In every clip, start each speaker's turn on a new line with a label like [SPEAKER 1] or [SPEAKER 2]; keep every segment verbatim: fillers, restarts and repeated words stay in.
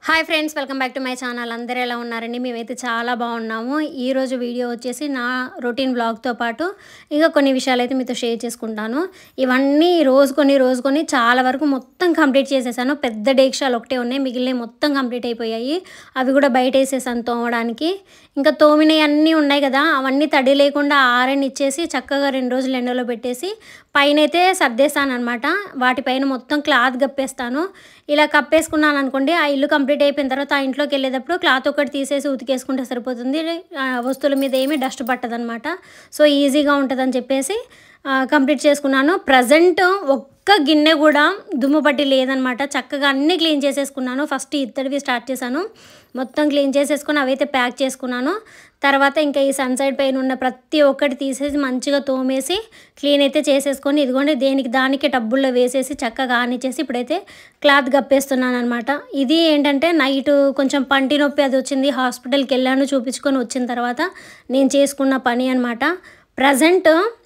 [SPEAKER 1] Hi friends, welcome back to my channel. అందరూ ఎలా ఉన్నారండి? మేమైతే చాలా బాగున్నాము. ఈరోజు వీడియో వచ్చేసి నా రొటీన్ బ్లాగ్తో పాటు ఇంకా కొన్ని విషయాలు అయితే మీతో షేర్ చేసుకుంటాను. ఇవన్నీ రోజు కొన్ని రోజు కొన్ని చాలా వరకు మొత్తం కంప్లీట్ చేసేసాను. పెద్ద డేక్షాలు ఒకటే ఉన్నాయి, మిగిలినవి మొత్తం కంప్లీట్ అయిపోయాయి. అవి కూడా బయట వేసేసాను తోమడానికి. ఇంకా తోమినవి అన్నీ ఉన్నాయి కదా, అవన్నీ తడి లేకుండా ఆరని ఇచ్చేసి చక్కగా రెండు రోజులు ఎండలో పెట్టేసి పైన అయితే సర్దేస్తాను అనమాట. వాటిపైన మొత్తం క్లాత్ కప్పేస్తాను. ఇలా కప్పేసుకున్నాను అనుకోండి, ఆ ఇల్లు కంప్లీట్ అయిపోయిన తర్వాత ఆ ఇంట్లోకి వెళ్ళేటప్పుడు క్లాత్ ఒకటి తీసేసి ఉతికేసుకుంటే సరిపోతుంది. వస్తువుల మీద ఏమీ డస్ట్ పట్టదనమాట. సో ఈజీగా ఉంటుందని చెప్పేసి కంప్లీట్ చేసుకున్నాను. ప్రజెంట్ ఒక్క గిన్నె కూడా దుమ్ము పట్టి లేదనమాట. చక్కగా అన్నీ క్లీన్ చేసేసుకున్నాను. ఫస్ట్ ఇత్తడివి స్టార్ట్ చేశాను, మొత్తం క్లీన్ చేసేసుకుని అవైతే ప్యాక్ చేసుకున్నాను. తర్వాత ఇంకా ఈ సన్ సైడ్ పైన ఉన్న ప్రతి ఒక్కటి తీసేసి మంచిగా తోమేసి క్లీన్ అయితే చేసేసుకొని ఇదిగోండి దేనికి దానికి టబ్బుల్లో వేసేసి చక్కగా ఆనిచ్చేసి ఇప్పుడైతే క్లాత్ కప్పేస్తున్నాను అనమాట. ఇది ఏంటంటే నైట్ కొంచెం పంటి నొప్పి అది వచ్చింది, హాస్పిటల్కి వెళ్ళాను, చూపించుకొని వచ్చిన తర్వాత నేను చేసుకున్న పని అనమాట. ప్రజెంట్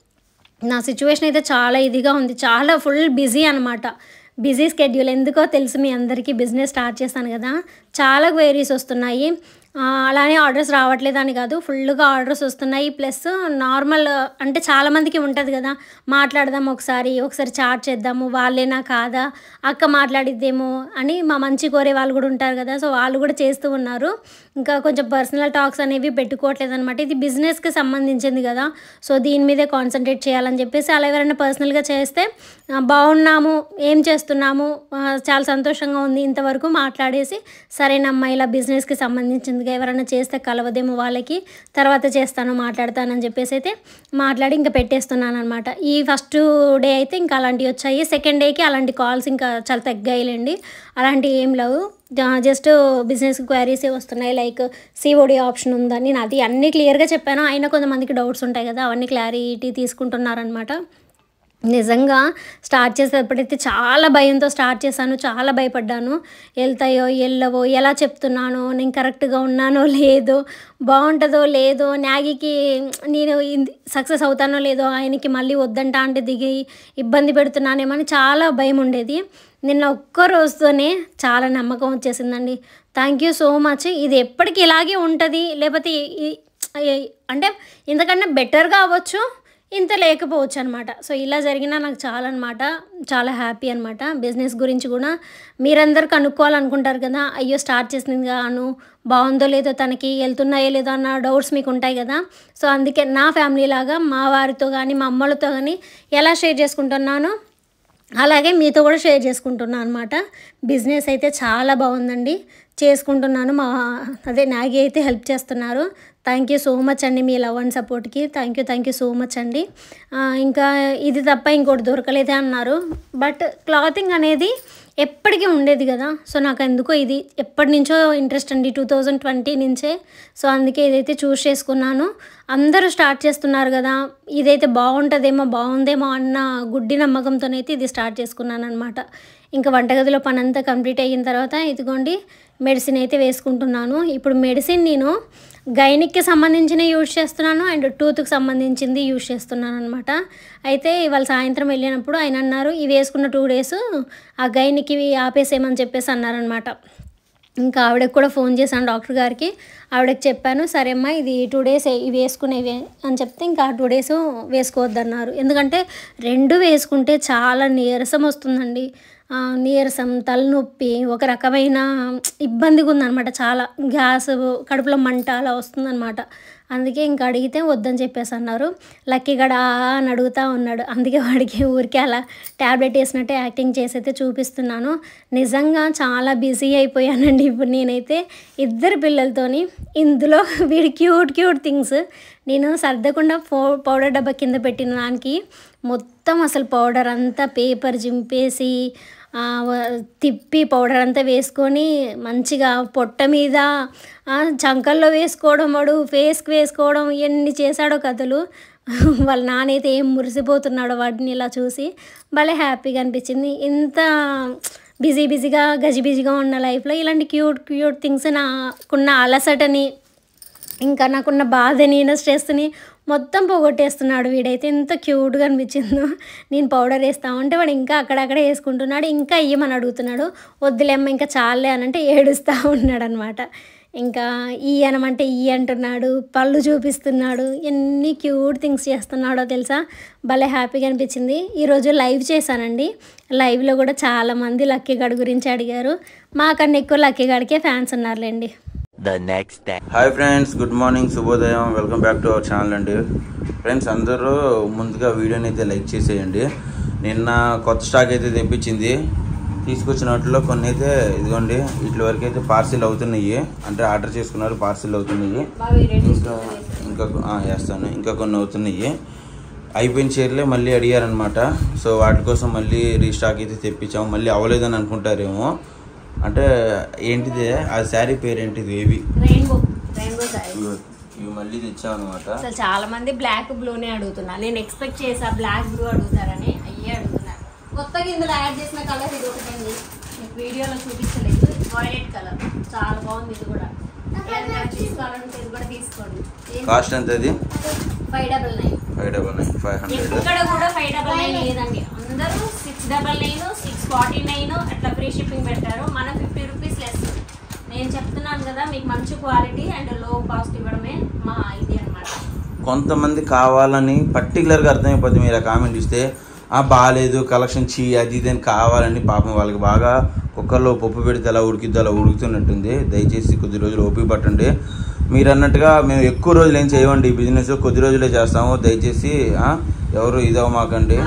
[SPEAKER 1] నా సిచ్యువేషన్ అయితే చాలా ఇదిగా ఉంది, చాలా ఫుల్ బిజీ అనమాట. బిజీ స్కెడ్యూల్ ఎందుకో తెలుసు మీ అందరికీ. బిజినెస్ స్టార్ట్ చేస్తాను కదా, చాలా క్వైరీస్ వస్తున్నాయి. అలానే ఆర్డర్స్ రావట్లేదు అని కాదు, ఫుల్గా ఆర్డర్స్ వస్తున్నాయి. ప్లస్ నార్మల్ అంటే చాలామందికి ఉంటుంది కదా, మాట్లాడదాం ఒకసారి ఒకసారి చాట్ చేద్దాము, వాళ్ళేనా కాదా, అక్క మాట్లాడిద్దేమో అని మా మంచి కోరే వాళ్ళు కూడా ఉంటారు కదా. సో వాళ్ళు కూడా చేస్తూ ఉన్నారు. ఇంకా కొంచెం పర్సనల్ టాక్స్ అనేవి పెట్టుకోవట్లేదు అనమాట. ఇది బిజినెస్కి సంబంధించింది కదా, సో దీని మీదే కాన్సన్ట్రేట్ చేయాలని చెప్పేసి అలా ఎవరైనా పర్సనల్గా చేస్తే బాగున్నాము, ఏం చేస్తున్నాము, చాలా సంతోషంగా ఉంది, ఇంతవరకు మాట్లాడేసి సరేనమ్మా ఇలా బిజినెస్కి సంబంధించింది ఎవరైనా చేస్తే కలవదేమో వాళ్ళకి, తర్వాత చేస్తాను మాట్లాడతానని చెప్పేసి అయితే మాట్లాడి ఇంకా పెట్టేస్తున్నాను అనమాట. ఈ ఫస్ట్ డే అయితే ఇంకా అలాంటివి వచ్చాయి. సెకండ్ డేకి అలాంటి కాల్స్ ఇంకా చాలా తగ్గాయిలేండి, అలాంటివి ఏం లేవు. జస్ట్ బిజినెస్ క్వైరీసే వస్తున్నాయి. లైక్ సిఓడి ఆప్షన్ ఉందని నేను అది అన్నీ క్లియర్గా చెప్పాను. అయినా కొంతమందికి డౌట్స్ ఉంటాయి కదా, అవన్నీ క్లారిటీ తీసుకుంటున్నారనమాట. నిజంగా స్టార్ట్ చేసేటప్పుడైతే చాలా భయంతో స్టార్ట్ చేశాను, చాలా భయపడ్డాను. వెళ్తాయో వెళ్ళవో, ఎలా చెప్తున్నానో, నేను కరెక్ట్గా ఉన్నానో లేదో, బాగుంటుందో లేదో, న్యాగికి నేను సక్సెస్ అవుతానో లేదో, ఆయనకి మళ్ళీ వద్దంటా అంటే దిగి ఇబ్బంది పెడుతున్నానేమో అని చాలా భయం ఉండేది. నిన్న ఒక్క రోజుతోనే చాలా నమ్మకం వచ్చేసిందండి. Thank you so much. ఇది ఎప్పటికీ ఇలాగే ఉంటుంది, లేకపోతే అంటే ఇంతకన్నా బెటర్గా అవ్వచ్చు, ఇంత లేకపోవచ్చు అనమాట. సో ఇలా జరిగినా నాకు చాలా అనమాట, చాలా హ్యాపీ అనమాట. బిజినెస్ గురించి కూడా మీరందరూ కనుక్కోవాలనుకుంటారు కదా, అయ్యో స్టార్ట్ చేసింది గాను బాగుందో లేదో, తనకి వెళ్తున్నాయో లేదో అన్న డౌట్స్ మీకు ఉంటాయి కదా. సో అందుకే నా ఫ్యామిలీ లాగా మా వారితో కానీ మా అమ్మలతో కానీ ఎలా షేర్ చేసుకుంటున్నానో అలాగే మీతో కూడా షేర్ చేసుకుంటున్నాను అనమాట. బిజినెస్ అయితే చాలా బాగుందండి, చేసుకుంటున్నాను. మా అదే నాగి అయితే హెల్ప్ చేస్తున్నారు. థ్యాంక్ యూ సో మచ్ అండి మీ లవ్ అండ్ సపోర్ట్కి. Thank you thank you so much అండి. ఇంకా ఇది తప్ప ఇంకోటి దొరకలేదే అన్నారు, బట్ క్లాతింగ్ అనేది ఎప్పటికీ ఉండేది కదా. సో నాకు ఎందుకో ఇది ఎప్పటి నుంచో ఇంట్రెస్ట్ అండి, టూ థౌజండ్ ట్వంటీ నుంచే. సో అందుకే ఇదైతే చూస్ చేసుకున్నాను. అందరూ స్టార్ట్ చేస్తున్నారు కదా, ఇదైతే బాగుంటుందేమో బాగుందేమో అన్న గుడ్డి నమ్మకంతోనైతే ఇది స్టార్ట్ చేసుకున్నాను అనమాట. ఇంకా వంటగదిలో పని అంతా కంప్లీట్ అయిన తర్వాత ఇదిగోండి మెడిసిన్ అయితే వేసుకుంటున్నాను. ఇప్పుడు మెడిసిన్ నేను గైనిక్కి సంబంధించిన యూజ్ చేస్తున్నాను అండ్ టూత్కి సంబంధించింది యూజ్ చేస్తున్నాను అనమాట. అయితే ఇవాళ సాయంత్రం వెళ్ళినప్పుడు ఆయన అన్నారు, ఇవి వేసుకున్న టూ డేస్ ఆ గైనికి ఆపేసేయమని చెప్పేసి అన్నారనమాట. ఇంకా ఆవిడకి కూడా ఫోన్ చేశాను డాక్టర్ గారికి, ఆవిడకి చెప్పాను, సరే అమ్మా ఇది టూ డేస్ ఇవి వేసుకునేవి అని చెప్తే ఇంకా టూ డేస్ వేసుకోవద్దన్నారు. ఎందుకంటే రెండు వేసుకుంటే చాలా నీరసం వస్తుందండి, నీరసం, తలనొప్పి, ఒక రకమైన ఇబ్బందిగా ఉందన్నమాట. చాలా గ్యాస్, కడుపులో మంట అలా వస్తుందన్నమాట. అందుకే ఇంకా అడిగితే వద్దని చెప్పేసి అన్నారు. లక్కీ గడ అని అడుగుతూ ఉన్నాడు, అందుకే వాడికి ఊరికే అలా ట్యాబ్లెట్ వేసినట్టే యాక్టింగ్ చేసి అయితే చూపిస్తున్నాను. నిజంగా చాలా బిజీ అయిపోయానండి ఇప్పుడు నేనైతే ఇద్దరు పిల్లలతోని. ఇందులో వీడి క్యూట్ క్యూట్ థింగ్స్ నేను సర్దకుండా పౌ పౌడర్ డబ్బా కింద పెట్టిన దానికి మొత్తం అసలు పౌడర్ అంతా పేపర్ చింపేసి తిప్పి పౌడర్ అంతా వేసుకొని మంచిగా పొట్ట మీద చంకల్లో వేసుకోవడం, వాడు ఫేస్కి వేసుకోవడం, ఎన్ని చేశాడో కథలు. వాళ్ళ నాన్నైతే ఏం మురిసిపోతున్నాడో వాటిని ఇలా చూసి భలే హ్యాపీగా అనిపించింది. ఇంత బిజీ బిజీగా గజిబిజిగా ఉన్న లైఫ్లో ఇలాంటి క్యూట్ క్యూట్ థింగ్స్ నాకున్న అలసటని, ఇంకా నాకున్న బాధని, నా స్ట్రెస్ని మొత్తం పోగొట్టేస్తున్నాడు వీడైతే. ఎంత క్యూట్గా అనిపించిందో. నేను పౌడర్ వేస్తా ఉంటే వాడు ఇంకా అక్కడక్కడే వేసుకుంటున్నాడు. ఇంకా ఇయ్యమని అడుగుతున్నాడు. వద్దులేమ్మ ఇంకా చాలే అని అంటే ఏడుస్తూ ఉన్నాడు అనమాట. ఇంకా ఈ అనమంటే ఈ అంటున్నాడు, పళ్ళు చూపిస్తున్నాడు, ఎన్ని క్యూట్ థింగ్స్ చేస్తున్నాడో తెలుసా. భలే హ్యాపీగా అనిపించింది. ఈరోజు లైవ్ చేశానండి. లైవ్లో కూడా చాలామంది లక్కీ గాడి గురించి అడిగారు. మాకన్నా ఎక్కువ లక్కీ గాడికే ఫ్యాన్స్ ఉన్నారులేండి.
[SPEAKER 2] హాయ్ ఫ్రెండ్స్, గుడ్ మార్నింగ్, శుభోదయం, welcome back to our channel అండి. ఫ్రెండ్స్ అందరూ ముందుగా వీడియోని అయితే లైక్ చేసేయండి. నిన్న కొత్త స్టాక్ అయితే తెప్పించింది. తీసుకొచ్చిన వాటిలో కొన్ని అయితే ఇదిగోండి వీటి వరకు అయితే పార్సిల్ అవుతున్నాయి. అంటే ఆర్డర్ చేసుకున్నారు, పార్సిల్ అవుతున్నాయి. ఇంకా ఇంకా వేస్తాను ఇంకా కొన్ని అవుతున్నాయి. అయిపోయిన చీరలే మళ్ళీ అడిగారనమాట. సో వాటి కోసం మళ్ళీ రీస్టాక్ అయితే తెప్పించాము. మళ్ళీ అవ్వలేదని అనుకుంటారేమో. అంటే ఏంటిది ఆ శారీ పేరు ఏంటిది? ఏవి ఇవి మళ్ళీ తెచ్చాం అనమాట.
[SPEAKER 1] అసలు చాలా మంది బ్లాక్ బ్లూనే అడుగుతున్నారు. నేను ఎక్స్పెక్ట్ చేసా బ్లాక్ బ్లూ అడుగుతారని. అయ్యే అడుగుతున్నారు. కొత్తగా ఇందులో యాడ్ చేసిన కలర్ ఇది ఒకటి మీకు వీడియోలో చూపించలేదు. వైలెట్ కలర్ చాలా బాగుంది. ఇది కూడా తీసుకోవాలంటే ఇది కూడా తీసుకోండి.
[SPEAKER 2] కాస్ట్ ఎంత? అది
[SPEAKER 1] five double nine
[SPEAKER 2] five double nine five hundred
[SPEAKER 1] ఇక్కడ కూడా ఫైవ్ డబల్ నైన్ లేదండి. అందరూ six double nine six forty nine అట్లా ఫ్రీ షిప్పింగ్ పెట్టారు. మనం ఫిఫ్టీ రూపీస్ లెస్. నేను చెప్తున్నాను కదా మీకు మంచి క్వాలిటీ అండ్ లో కాస్ట్ ఇవ్వడమే మా ఇది అనమాట.
[SPEAKER 2] కొంతమంది కావాలని పర్టికులర్గా అర్థమైపోతుంది. మీరు కామెంట్ ఇస్తే బాగాలేదు కలెక్షన్ చీ అది ఇది అని కావాలని పాపం వాళ్ళకి బాగా కుక్కర్లో పప్పు పెడితే అలా ఉడికిద్దు అలా ఉడుకుతున్నట్టుంది. దయచేసి కొద్ది రోజులు ఓపిక పట్టండి. మీరు అన్నట్టుగా మేము ఎక్కువ రోజులు ఏం చేయమండి. ఈ బిజినెస్ కొద్ది రోజులే చేస్తాము. దయచేసి ఎవరు ఇదవమాకండి.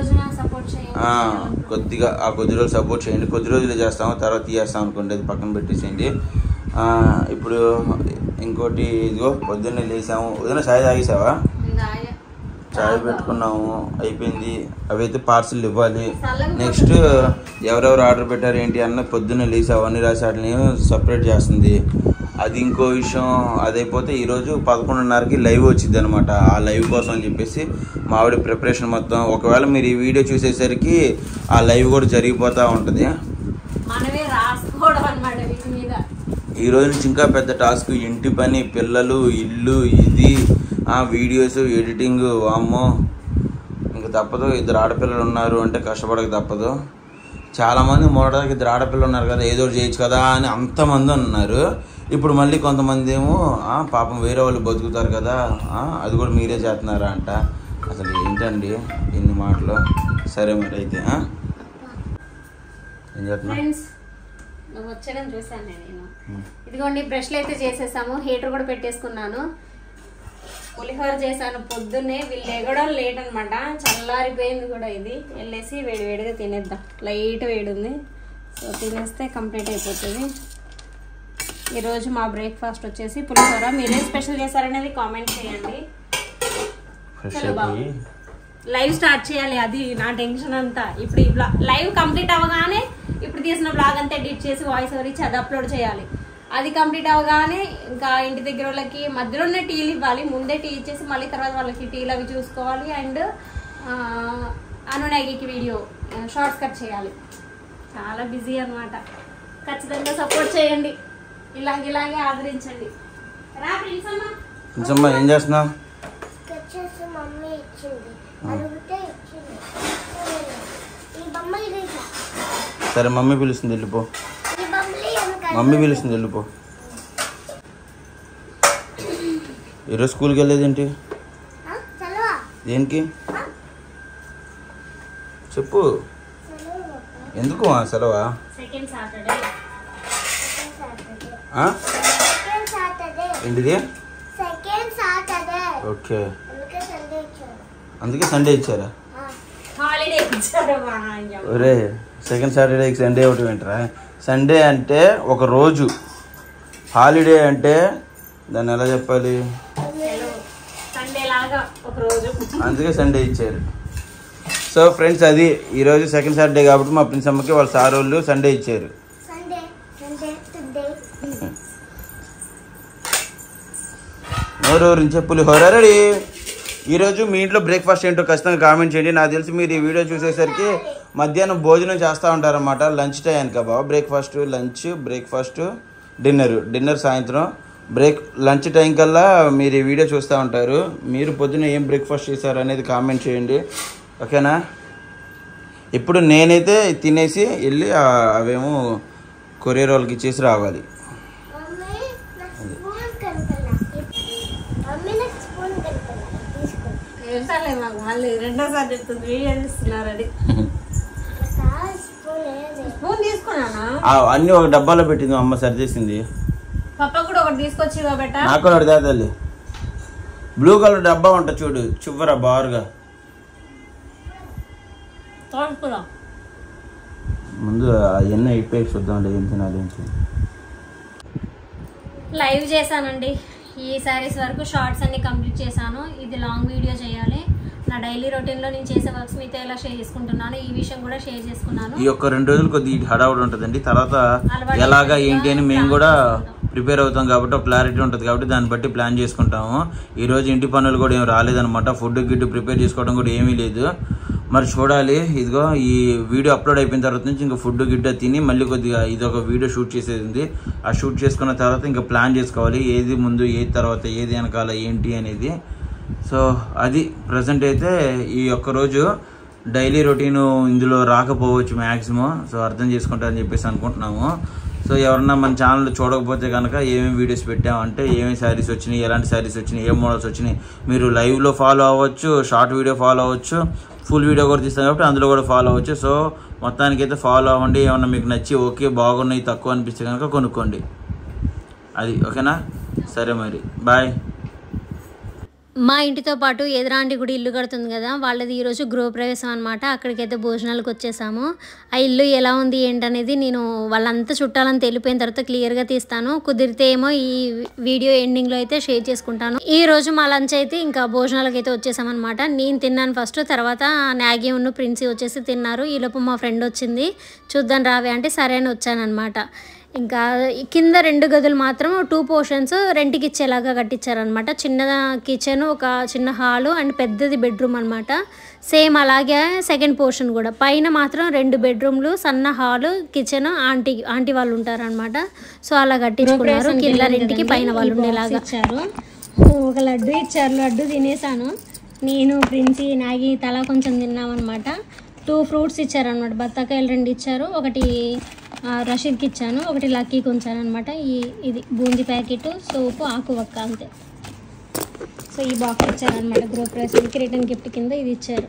[SPEAKER 2] కొద్దిగా ఆ కొద్ది రోజులు సపోర్ట్ చేయండి. కొద్ది రోజులే చేస్తాము, తర్వాత తీయేస్తాం అనుకోండి, అది పక్కన పెట్టేసేయండి. ఇప్పుడు ఇంకోటి ఇదిగో పొద్దున్నే లేసాము. పొద్దున్న చాయ్ తాగేసావా? చాయ్ పెట్టుకున్నాము, అయిపోయింది. అవి అయితే పార్సిల్ ఇవ్వాలి. నెక్స్ట్ ఎవరెవరు ఆర్డర్ పెట్టారు ఏంటి అన్న పొద్దున్న లేసి అవన్నీ రాసి వాటిని సపరేట్ చేస్తుంది. అది ఇంకో విషయం. అదైపోతే ఈరోజు పదకొండున్నరకి లైవ్ వచ్చింది అనమాట. ఆ లైవ్ కోసం అని చెప్పేసి మా ఆవిడ ప్రిపరేషన్ మొత్తం. ఒకవేళ మీరు ఈ వీడియో చూసేసరికి ఆ లైవ్ కూడా జరిగిపోతూ ఉంటుంది. ఈ రోజు నుంచి ఇంకా పెద్ద టాస్క్. ఇంటి పని, పిల్లలు, ఇల్లు, ఇది వీడియోస్ ఎడిటింగ్. వామ్మో ఇంకా తప్పదు. ఇద్దరు ఆడపిల్లలు ఉన్నారు అంటే కష్టపడక తప్పదు. చాలామంది మొదటికి ఇద్దరు ఆడపిల్లలు ఉన్నారు కదా ఏదో చేయొచ్చు కదా అని అంతమంది ఉన్నారు. ఇప్పుడు మళ్ళీ కొంతమంది ఏమో పాపం వేరే వాళ్ళు బతుకుతారు కదా అది కూడా మీరే చేస్తున్నారా అంట. అసలు ఏంటండి ఇన్ని మాటలు. సరే మరి అయితే ఏం చేస్తున్నా
[SPEAKER 1] వచ్చడం చూసాను నేను. ఇదిగోండి బ్రష్లు అయితే చేసేసాము. హీటర్ కూడా పెట్టేసుకున్నాను. పులిహోర చేశాను పొద్దున్నే. వీళ్ళు ఎగడం లేట్ అనమాట. చల్లారిపోయింది కూడా. ఇది వెళ్ళేసి వేడి వేడిగా తినేద్దాం. లైట్ వేడి ఉంది. సో తినేస్తే కంప్లీట్ అయిపోతుంది. ఈరోజు మా బ్రేక్ఫాస్ట్ వచ్చేసి పులిహోర. మీరేం స్పెషల్ చేశారనేది కామెంట్ చేయండి. లైవ్ స్టార్ట్ చేయాలి, అది నా టెన్షన్ అంతా. ఇప్పుడు ఈ బ్లాగ్ లైవ్ కంప్లీట్ అవ్వగానే ఇప్పుడు తీసిన బ్లాగ్ అంతా ఎడిట్ చేసి వాయిస్ ఓవర్ ఇచ్చి అది అప్లోడ్ చేయాలి. అది కంప్లీట్ అవ్వగానే ఇంకా ఇంటి దగ్గర వాళ్ళకి మధ్యలోనే టీలు ఇవ్వాలి. ముందే టీ ఇచ్చేసి మళ్ళీ తర్వాత వాళ్ళకి టీలు అవి చూసుకోవాలి. అండ్ అనునాగికి వీడియో షార్ట్స్ కట్ చేయాలి. చాలా బిజీ అనమాట. ఖచ్చితంగా సపోర్ట్ చేయండి. ఇలాగే ఇలాగే ఆదరించండి. రా ప్రిన్స్ అమ్మ.
[SPEAKER 2] ఏం చేస్తున్నావు? సరే మమ్మీ పిలుస్తుంది వెళ్ళిపో. మమ్మీ పిలుస్తుంది వెళ్ళిపో. ఈరోజు స్కూల్కి వెళ్ళేదేంటి? దేనికి చెప్పు. ఎందుకు సెలవా? ఏంటిది? ఓకే, అందుకే సండే ఇచ్చారా? ఒరే సెకండ్ సాటర్డే సండే ఒకటి వింటరా? సండే అంటే ఒక రోజు, హాలిడే అంటే దాన్ని ఎలా చెప్పాలి? అందుకే సండే ఇచ్చారు. సో ఫ్రెండ్స్ అది ఈరోజు సెకండ్ సాటర్డే కాబట్టి మా ప్రిన్స్ అమ్మకి వాళ్ళ సార్ వాళ్ళు సండే ఇచ్చారు. నోరూరించి పులిహోర రెడీ. ఈరోజు మీ ఇంట్లో బ్రేక్ఫాస్ట్ ఏంటో ఖచ్చితంగా కామెంట్ చేయండి. నాకు తెలిసి మీరు ఈ వీడియో చూసేసరికి మధ్యాహ్నం భోజనం చేస్తూ ఉంటారన్నమాట. లంచ్ టైం బాబా. Breakfast, lunch, breakfast, dinner. Dinner సాయంత్రం, బ్రేక్ లంచ్ టైం కల్లా మీరు ఈ వీడియో చూస్తూ ఉంటారు. మీరు పొద్దున్న ఏం బ్రేక్ఫాస్ట్ చేశారు అనేది కామెంట్ చేయండి, ఓకేనా? ఇప్పుడు నేనైతే తినేసి వెళ్ళి అవేమో కొరియర్ వాళ్ళకి ఇచ్చేసి రావాలి. అన్నీ ఒక డబ్బాలో పెట్టింది అమ్మ, సరిచేసింది. నాకు కూడా అడితే తల్లి బ్లూ కలర్ డబ్బా ఉంటుంది చూడు, చివర బారుగా. ముందు అవన్నీ అయిపోయి చూద్దాం ఏం తినాలి.
[SPEAKER 1] లైవ్ చేశానండి ఈ సారీస్ వరకు, షార్ట్స్ అన్ని కంప్లీట్ చేశాను. ఇది లాంగ్ వీడియో చేయాలి. నా డైలీ రొటీన్లో నేను చేసే వర్క్స్ మీతో ఎలా షేర్ చేసుకుంటున్నాను, ఈ విషయం కూడా షేర్ చేసుకున్నాను.
[SPEAKER 2] ఈ ఒక్క రెండు రోజులు కొద్దిగా హడావుడి ఉంటుందండి, తర్వాత ఎలాగా ఏంటి అని మేము కూడా ప్రిపేర్ అవుతాం కాబట్టి ఒక క్లారిటీ ఉంటుంది కాబట్టి దాన్ని బట్టి ప్లాన్ చేసుకుంటాము. ఈరోజు ఇంటి పనులు కూడా ఏం రాలేదనమాట, ఫుడ్ గిడ్డు ప్రిపేర్ చేసుకోవడం కూడా ఏమీ లేదు. మరి చూడాలి. ఇదిగో ఈ వీడియో అప్లోడ్ అయిపోయిన తర్వాత నుంచి ఇంకా ఫుడ్ గిడ్డ తిని మళ్ళీ కొద్దిగా ఇది ఒక వీడియో షూట్ చేసేది ఉంది. ఆ షూట్ చేసుకున్న తర్వాత ఇంకా ప్లాన్ చేసుకోవాలి, ఏది ముందు ఏది తర్వాత ఏది వెనకాల ఏంటి అనేది. సో అది ప్రజెంట్ అయితే ఈ ఒక్క రోజు డైలీ రొటీను ఇందులో రాకపోవచ్చు మ్యాక్సిమం. సో అర్థం చేసుకుంటారని చెప్పేసి అనుకుంటున్నాము. సో ఎవరన్నా మన ఛానల్ చూడకపోతే కనుక ఏమేమి వీడియోస్ పెట్టామంటే, ఏమేమి శారీస్ వచ్చినాయి, ఎలాంటి శారీస్ వచ్చినాయి, ఏ మోడల్స్ వచ్చినాయి, మీరు లైవ్లో ఫాలో అవ్వచ్చు, షార్ట్ వీడియో ఫాలో అవ్వచ్చు, ఫుల్ వీడియో కూడా తీస్తాం కాబట్టి అందులో కూడా ఫాలో అవ్వచ్చు. సో మొత్తానికి అయితే ఫాలో అవ్వండి. ఏమన్నా మీకు నచ్చి ఓకే బాగున్నాయి తక్కువ అనిపిస్తే కనుక కొనుక్కోండి. అది ఓకేనా? సరే మరి బాయ్.
[SPEAKER 1] మా ఇంటితో పాటు ఎదురాంటి గుడి ఇల్లు కడుతుంది కదా, వాళ్ళది ఈరోజు గృహప్రవేశం అనమాట. అక్కడికైతే భోజనాలకు వచ్చేసాము. ఆ ఇల్లు ఎలా ఉంది ఏంటనేది నేను వాళ్ళంతా చుట్టాలని తెలిపోయిన తర్వాత క్లియర్గా తీస్తాను. కుదిరితే ఏమో ఈ వీడియో ఎండింగ్లో అయితే షేర్ చేసుకుంటాను. ఈ రోజు మా లంచ్ అయితే ఇంకా భోజనాలకు అయితే వచ్చేసామన్నమాట. నేను తిన్నాను ఫస్ట్, తర్వాత నాగి ఉన్న ప్రిన్సీ వచ్చేసి తిన్నారు. ఈలోపు మా ఫ్రెండ్ వచ్చింది, చూద్దాం రావే అంటే సరే అని వచ్చానమాట. ఇంకా కింద రెండు గదులు మాత్రం టూ పోర్షన్స్ రెంట్కి ఇచ్చేలాగా కట్టించారనమాట. చిన్న కిచెన్, ఒక చిన్న హాలు అండ్ పెద్దది బెడ్రూమ్ అనమాట. సేమ్ అలాగే సెకండ్ పోర్షన్ కూడా. పైన మాత్రం రెండు బెడ్రూమ్లు, సన్న హాలు, కిచెన్, ఆంటీ ఆంటీ వాళ్ళు ఉంటారనమాట. సో అలా కట్టించుకున్నారు. కింద రెంట్కి పైన వాళ్ళు ఉండేలాగా ఇచ్చారు. ఒక లడ్డు ఇచ్చారు, లడ్డు తినేసాను నేను, ప్రిన్సీ, నాగి తలా కొంచెం తిన్నామన్నమాట. టూ ఫ్రూట్స్ ఇచ్చారనమాట, బత్తాకాయలు రెండు ఇచ్చారు, ఒకటి రషీద్కి ఇచ్చాను, ఒకటి లక్కీకి ఉంచాను అనమాట. ఈ ఇది బూందీ ప్యాకెట్, సోపు, ఆకు వక్క అంతే. సో ఈ బాక్స్ ఇచ్చారనమాట గృహప్రవేశానికి రిటర్న్ గిఫ్ట్ కింద ఇది ఇచ్చారు.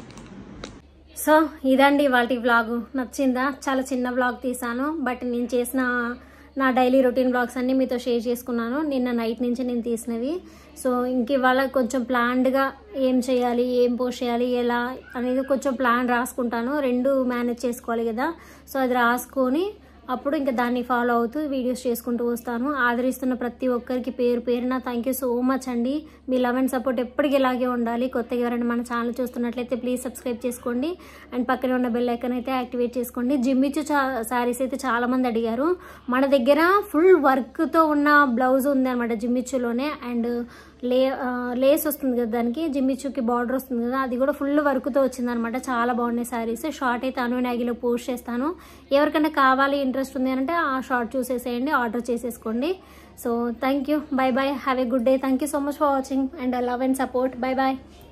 [SPEAKER 1] సో ఇదండి వాటి వ్లాగు. నచ్చిందా? చాలా చిన్న వ్లాగ్ తీసాను, బట్ నేను చేసిన నా డైలీ రొటీన్ వ్లాగ్స్ అన్నీ మీతో షేర్ చేసుకున్నాను. నిన్న నైట్ నుంచి నేను తీసినవి. సో ఇంక ఇవాళ కొంచెం ప్లాన్డ్గా ఏం చేయాలి, ఏం పోస్ట్ చేయాలి, ఎలా అనేది కొంచెం ప్లాన్ రాసుకుంటాను. రెండు మేనేజ్ చేసుకోవాలి కదా. సో అది రాసుకొని అప్పుడు ఇంకా దాన్ని ఫాలో అవుతూ వీడియోస్ చేసుకుంటూ వస్తాను. ఆదరిస్తున్న ప్రతి ఒక్కరికి పేరు పేరున థ్యాంక్ యూ సో మచ్ అండి. మీ లవ్ అండ్ సపోర్ట్ ఎప్పటికీ ఇలాగే ఉండాలి. కొత్తగా ఎవరైనా మన ఛానల్ చూస్తున్నట్లయితే ప్లీజ్ సబ్స్క్రైబ్ చేసుకోండి అండ్ పక్కనే ఉన్న బెల్ ఐకాన్ అయితే యాక్టివేట్ చేసుకోండి. జిమ్మిచ్చు చా శారీస్ అయితే చాలామంది అడిగారు. మన దగ్గర ఫుల్ వర్క్తో ఉన్న బ్లౌజ్ ఉంది అనమాట జిమ్మిచ్చులోనే. అండ్ లే లేస్ వస్తుంది కదా దానికి, జిమ్మిచ్చుకి బార్డర్ వస్తుంది కదా, అది కూడా ఫుల్ వర్క్తో వచ్చిందనమాట. చాలా బాగున్నాయి శారీస్. షార్ట్ అయితే అను నాగిలో పోస్ట్ చేస్తాను. ఎవరికైనా కావాలి ఇంట్రెస్ట్ ఉంది అంటే ఆ షార్ట్ చూసేసేయండి, ఆర్డర్ చేసేసుకోండి. So thank you, bye bye, have a good day. Thank you so much for watching and love and support. Bye bye.